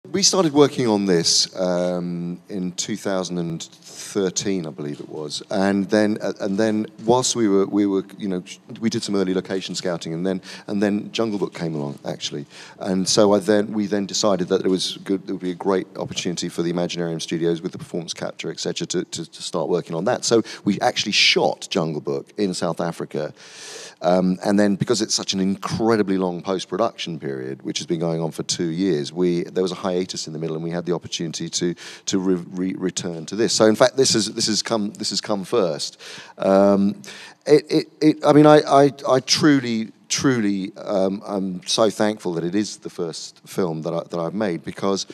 We started working on this in 2013, I believe it was, and then whilst we were we did some early location scouting, and then Jungle Book came along actually, and so we then decided that it would be a great opportunity for the Imaginarium Studios with the performance capture, etc., to start working on that. So we actually shot Jungle Book in South Africa. And then, because it's such an incredibly long post-production period, which has been going on for 2 years, there was a hiatus in the middle, and we had the opportunity to return to this. So, in fact, this has come first. I mean, I truly, I'm so thankful that it is the first film that I've made, because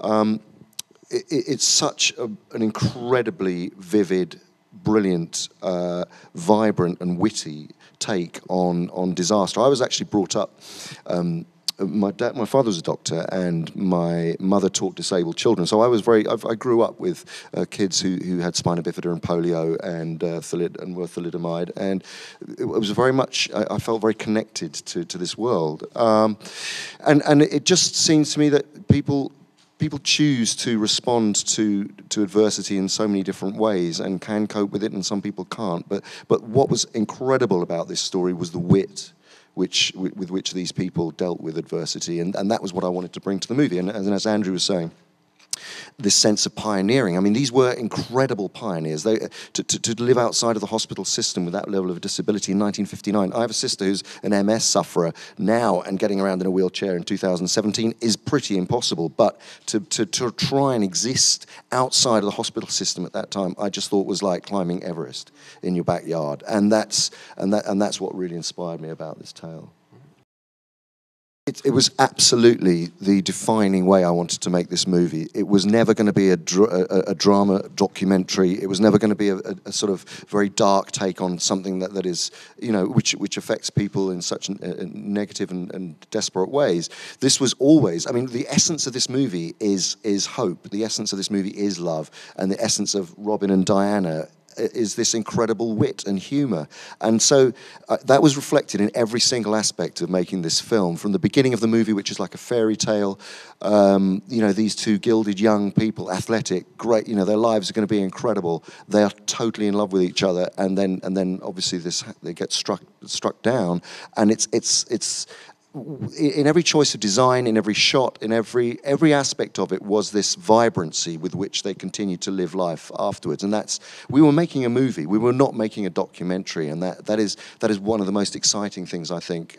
it's such an incredibly vivid, brilliant, vibrant, and witty take on disaster. I was actually brought up. My father was a doctor, and my mother taught disabled children. So I grew up with kids who had spina bifida and polio and were thalidomide, and it was very much. I felt very connected to this world, and it just seems to me that people choose to respond to adversity in so many different ways and can cope with it, and some people can't. But what was incredible about this story was the wit with which these people dealt with adversity, and that was what I wanted to bring to the movie. And as Andrew was saying, this sense of pioneering. I mean, these were incredible pioneers. To live outside of the hospital system with that level of disability in 1959. I have a sister who's an MS sufferer now, and getting around in a wheelchair in 2017 is pretty impossible. But to try and exist outside of the hospital system at that time, I just thought was like climbing Everest in your backyard. And that's what really inspired me about this tale. It was absolutely the defining way I wanted to make this movie. It was never going to be a drama documentary. It was never going to be a sort of very dark take on something that is, which affects people in such negative and desperate ways. This was always, I mean, the essence of this movie is hope. The essence of this movie is love. And the essence of Robin and Diana is this incredible wit and humour. And so that was reflected in every single aspect of making this film. From the beginning of the movie, which is like a fairy tale, these two gilded young people, athletic, great, their lives are going to be incredible. They are totally in love with each other, and then obviously they get struck down, and it's in every choice of design, in every shot, in every aspect of it was this vibrancy with which they continued to live life afterwards. And we were making a movie. We were not making a documentary, and that is one of the most exciting things, I think,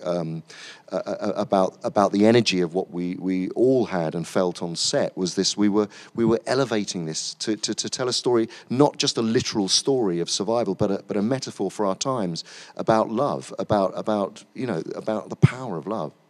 about the energy of what we all had and felt on set, was this: we were elevating this to tell a story, not just a literal story of survival, but a metaphor for our times about love, about the power of love.